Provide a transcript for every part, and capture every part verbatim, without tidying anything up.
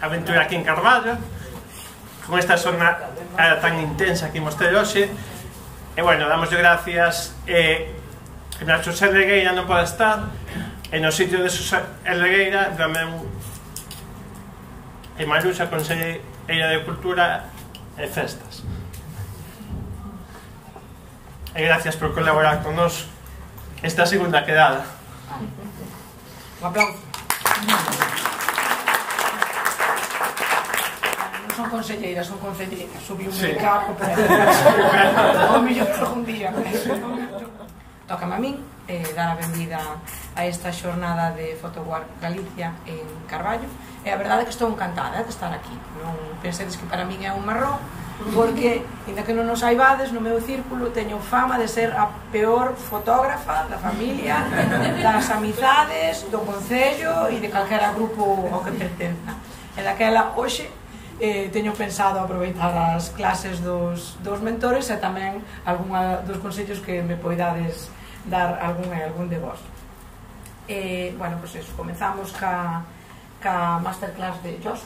aventura aquí en Carballo, con esta jornada tan intensa que imos ter hoxe. E, bueno, damos gracias. E, na Xosé Regueira non pode estar, e no sitio de Xosé Regueira tamén e Maruxa, Conselleira de Cultura e Festas. E gracias por colaborar con nos esta segunda quedada. Un aplauso. Non son conselleiras, son conselleiras. Subí un sí. Cargo, pero o mellor algún día. Tócame a min eh, dar a benvida a esta xornada de Photowalk Galicia en Carballo. E a verdade é que estou encantada de estar aquí. Non pensedes que para min é un marrón, porque, ainda que non nos saibades, no meu círculo teño fama de ser a peor fotógrafa da familia, das amizades, do concello e de calquera grupo ao que pertenza. E daquela, hoxe, eh, teño pensado aproveitar as clases dos, dos mentores e tamén algúna dos consellos que me poidades dar algún e algún de vos. Eh, bueno, pois pues eso, comenzamos ca, ca masterclass de Josu.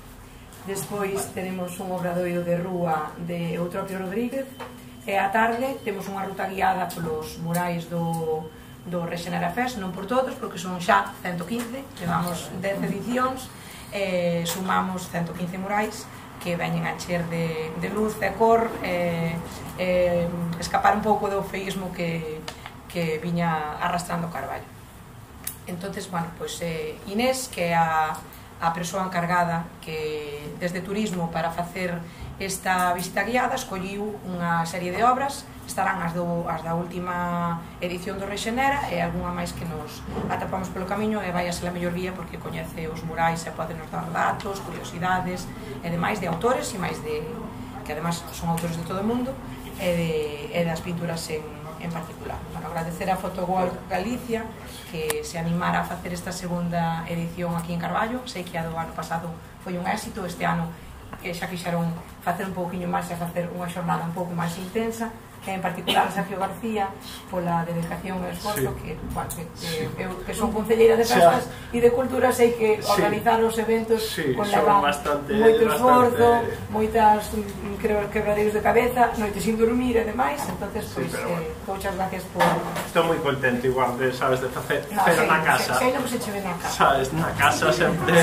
Despois teremos un obradoiro de rúa de Eutropio Rodríguez. E á tarde temos unha ruta guiada polos murais do, do Rexenera Fest, non por todos, porque son xa ciento quince, levamos dez edicións, e sumamos ciento quince murais que veñen a encher de, de luz e cor, e, e escapar un pouco do feísmo que, que viña arrastrando Carballo. Entonces, bueno, pois eh, Inés, que é a a persoa encargada que desde turismo para facer esta visita guiada, escolliu unha serie de obras. Estarán as, do, as da última edición do Rexenera e algunha máis que nos atopamos polo camiño, e vai a ser a mellor guía porque coñece os murais e pode nos dar datos, curiosidades e demais de autores e máis de, que además son autores de todo o mundo, e, de, e das pinturas en, en particular. Bueno, agradecer a Photowalk Galicia que se animara a facer esta segunda edición aquí en Carballo. Sei que a do ano pasado foi un éxito, este ano que xa quixeron facer un pouquinho máis e facer unha xornada un pouco máis intensa, e en particular a Sergio García pola dedicación e esforzo, sí. que, bueno, que, que, eu, que son concelleira de festas e de cultura, sei que sí. organizar os eventos sí, con levar moito esforzo, bastante... moitas, creo, quebraderos de cabeza, noites sin dormir e demais. Entonces, pois, sí, eh, bueno. Muchas gracias por... Estou moi contento, igual, de, sabes, de facer no, pero sí, na casa. Sei, sei lo que se che ve na casa. Sabes, na casa sempre...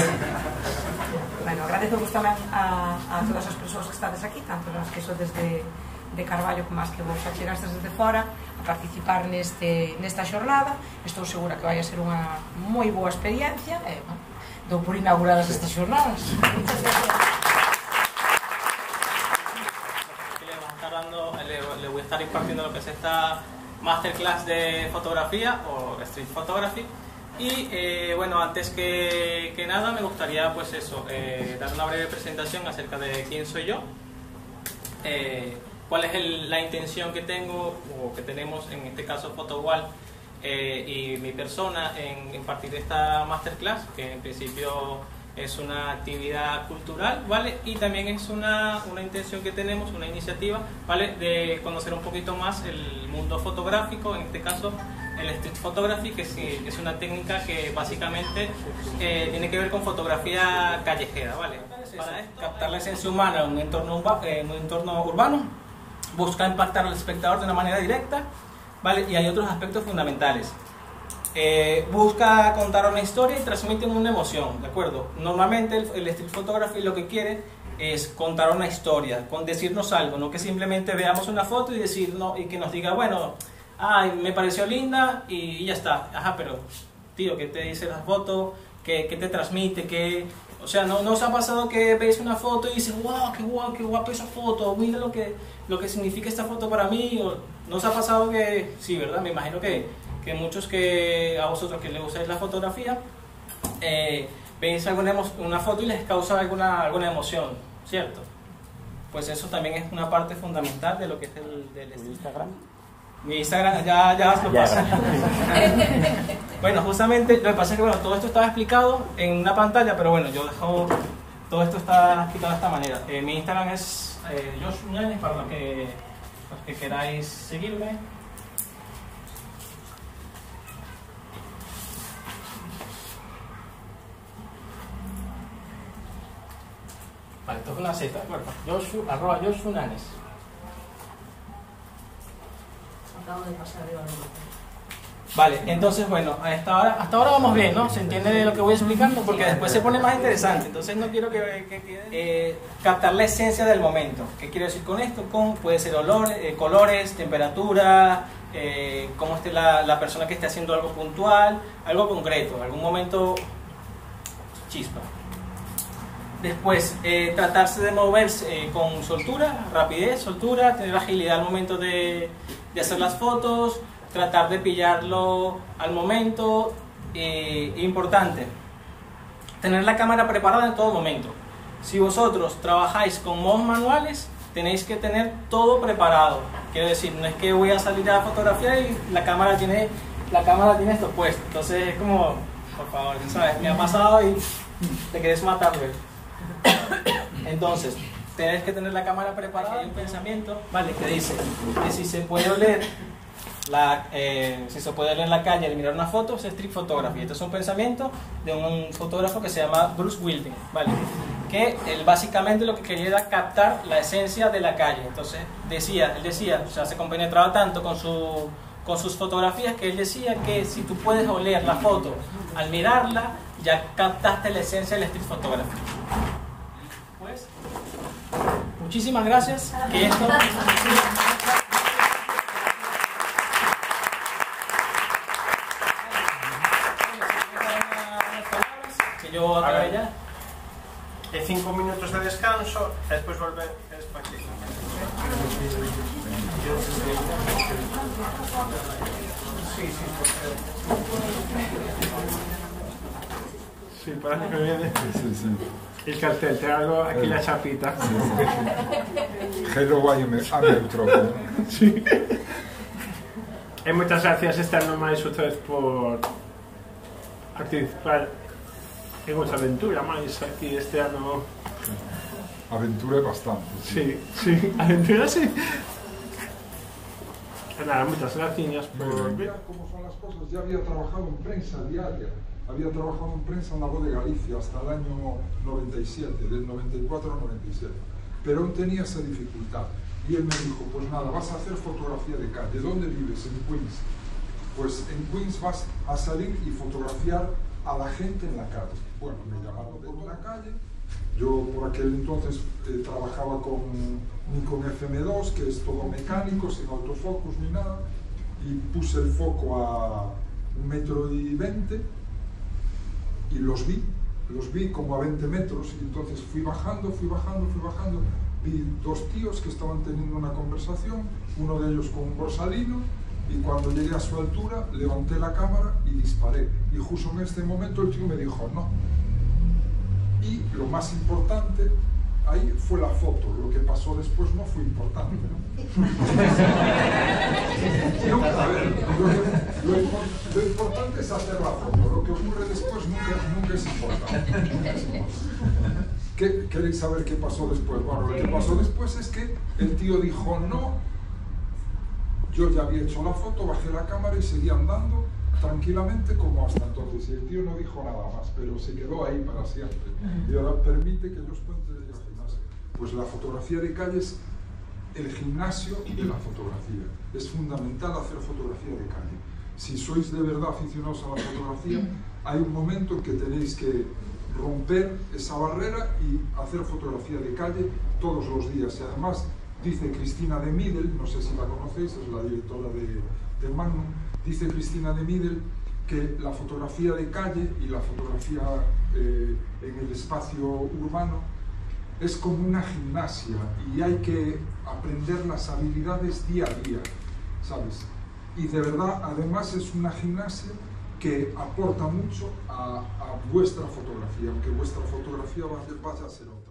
Bueno, agradezo vos tamén a, a todas as persoas que estades aquí, tanto as que sodes de de Carballo como as que vos achegastes desde fora a participar neste, nesta xornada. Estou segura que vai a ser unha moi boa experiencia e, bueno, dou por inauguradas estas xornadas. Le, dando, le, le voy a estar impartiendo lo que es esta masterclass de fotografía o street photography. Y eh, bueno, antes que, que nada me gustaría pues eso, eh, dar una breve presentación acerca de quién soy yo. Eh, cuál es el, la intención que tengo o que tenemos en este caso Photowalk eh, y mi persona en impartir esta masterclass, que en principio es una actividad cultural, ¿vale? Y también es una, una intención que tenemos, una iniciativa, ¿vale? De conocer un poquito más el mundo fotográfico, en este caso el street photography, que es, es una técnica que básicamente eh, tiene que ver con fotografía callejera, ¿vale? Para esto, captar la esencia humana en un entorno, en un entorno urbano, busca impactar al espectador de una manera directa, ¿vale? Y hay otros aspectos fundamentales. Eh, busca contar una historia y transmite una emoción, ¿de acuerdo? Normalmente el, el street photography lo que quiere es contar una historia, con decirnos algo, no que simplemente veamos una foto y, decir, no, y que nos diga, bueno, ay, me pareció linda y ya está. Ajá, pero tío, ¿qué te dice la foto? ¿Qué, qué te transmite? ¿Qué...? O sea, ¿no, ¿no os ha pasado que veis una foto y dices, wow, qué guapo, qué guapa esa foto, mira lo que, lo que significa esta foto para mí? ¿O no os ha pasado que, sí, verdad? Me imagino que, que muchos que, a vosotros que les gusta la fotografía, eh, veis alguna una foto y les causa alguna, alguna emoción, ¿cierto? Pues eso también es una parte fundamental de lo que es el del Instagram. Mi Instagram ya, ya os lo paso. Bueno, justamente lo que pasa es que bueno, todo esto estaba explicado en una pantalla, pero bueno, yo dejo todo esto está explicado de esta manera. Eh, mi Instagram es eh, Josh Muñanes, para los que, los que queráis seguirme. Vale, esto es una Z, ¿de acuerdo? Joshua, arroba Joshua Nanes. Acabo de pasar arriba. Vale, entonces bueno, hasta ahora, hasta ahora vamos bien, ¿no? ¿Se entiende lo que voy explicando? Porque después se pone más interesante, entonces no quiero que, que, que eh, captar la esencia del momento. ¿Qué quiero decir con esto? Con, puede ser olor, eh, colores, temperatura, eh, cómo esté la, la persona que esté haciendo algo puntual, algo concreto, algún momento chispa. Después, eh, tratarse de moverse eh, con soltura, rapidez, soltura, tener agilidad al momento de, de hacer las fotos, tratar de pillarlo al momento. Eh, importante, tener la cámara preparada en todo momento. Si vosotros trabajáis con modos manuales, tenéis que tener todo preparado. Quiero decir, no es que voy a salir a fotografiar y la cámara tiene, la cámara tiene esto puesto. Entonces es como, por favor, ¿sabes? Me ha pasado y te quieres matar, güey. Entonces, tenéis que tener la cámara preparada. Hay un pensamiento, ¿vale? Que dice que si se puede oler La, eh, si se puede leer en la calle al mirar una foto, es street photography. Esto es un pensamiento de un fotógrafo que se llama Bruce Wilding, ¿vale? Que él básicamente lo que quería era captar la esencia de la calle. Entonces decía, él decía, o sea, se compenetraba tanto con, su, con sus fotografías que él decía que si tú puedes oler la foto al mirarla, ya captaste la esencia del street photography. Pues, muchísimas gracias. Que esto... Yo acabé ya. E cinco minutos de descanso e despois volver para aquí. Sí, sí, sí, parece que viene. Sí, sí. El cartel, te hago aquí la chapita. Sí, sí. Hello, I am a micrófono. Sí. E moitas gracias este ano máis outra vez por participar en outra aventura máis aquí este ano. Aventura bastante. Sí, sí, sí. Aventura sí. Nada, muchas gracias por... Mira cómo son las cosas. Ya había trabajado en prensa diaria. Había trabajado en prensa en La Voz de Galicia hasta el año noventa y siete, del noventa y cuatro al noventa y siete. Pero aún tenía esa dificultad. Y él me dijo, pues nada, vas a hacer fotografía de calle. ¿Dónde vives? En Queens. Pues en Queens vas a salir y fotografiar a la gente en la calle. Bueno, me llamaron por una calle. Yo por aquel entonces eh, trabajaba con Nikon F M dos, que es todo mecánico, sin autofocus ni nada, y puse el foco a un metro y veinte y los vi, los vi como a veinte metros, y entonces fui bajando, fui bajando, fui bajando, vi dos tíos que estaban teniendo una conversación, uno de ellos con un borsalino, y cuando llegué a su altura levanté la cámara y disparé, y justo en este momento el tío me dijo no. Y lo más importante ahí fue la foto, lo que pasó después no fue importante, ¿no? No, a ver, lo, que, lo, lo importante es hacer la foto, lo que ocurre después nunca, nunca es importante. Nunca es importante. ¿Qué, ¿Queréis saber qué pasó después? Bueno, lo que pasó después es que el tío dijo no, yo ya había hecho la foto, bajé la cámara y seguí andando tranquilamente como hasta entonces, y el tío no dijo nada más, pero se quedó ahí para siempre. Y ahora permite que yo os cuente de este gimnasio. Pues la fotografía de calle es el gimnasio de la fotografía. Es fundamental hacer fotografía de calle. Si sois de verdad aficionados a la fotografía, hay un momento en que tenéis que romper esa barrera y hacer fotografía de calle todos los días. Y además, dice Cristina de Middel, no sé si la conocéis, es la directora de, de Magnum, dice Cristina de Middel que la fotografía de calle y la fotografía eh, en el espacio urbano es como una gimnasia y hay que aprender las habilidades día a día, ¿sabes? Y de verdad, además es una gimnasia que aporta mucho a, a vuestra fotografía, aunque vuestra fotografía vaya, vaya a ser otra.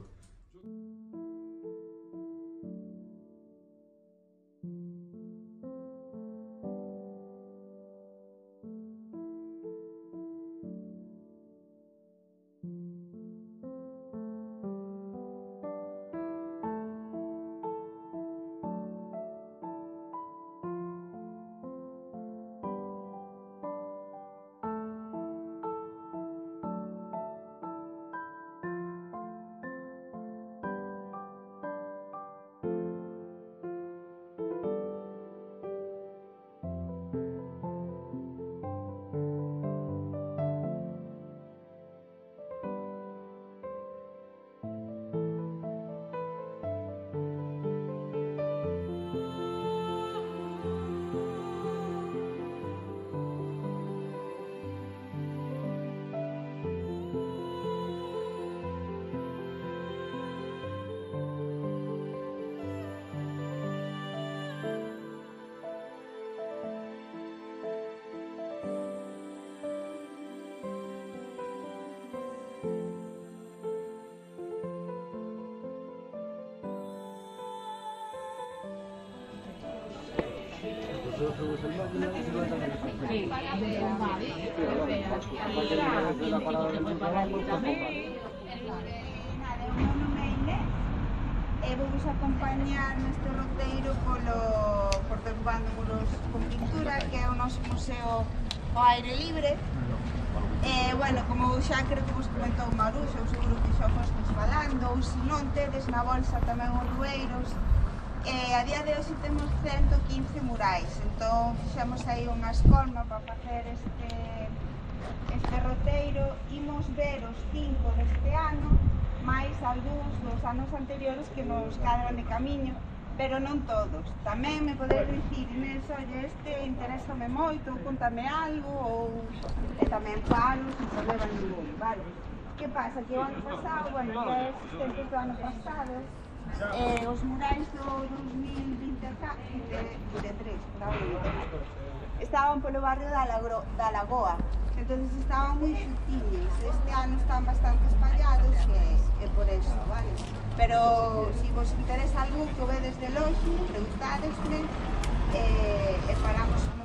E vamos acompañar neste roteiro polo Portobándomulos con Pintura, que é o noso museo ao aire libre. E, bueno, como xa creo que vos comentou Maruxa, eu seguro que xa fostes falando, ou se non tedes na bolsa tamén os rueiros. E a día de hoxe temos ciento quince murais, entón fixemos aí unha escolma para facer este, este roteiro. Imos ver os cinco deste ano, máis algúns dos anos anteriores que nos cadran de camiño, pero non todos. Tamén me podedes dicir, Inés, oye, este interésame moito, contame algo, ou e tamén paro, sin problema ningún, vale? Que pasa? Que o ano pasado, bueno, é existentes do ano pasado, eh, os murais do dos mil vinte e tres, estaban polo barrio da, Lagro, da Lagoa, entonces estaban moi xutiños. Este ano están bastante espallados e, e por eso, vale? Pero se si vos interesa algún que o vedes de longe, preguntadesme e, e paramos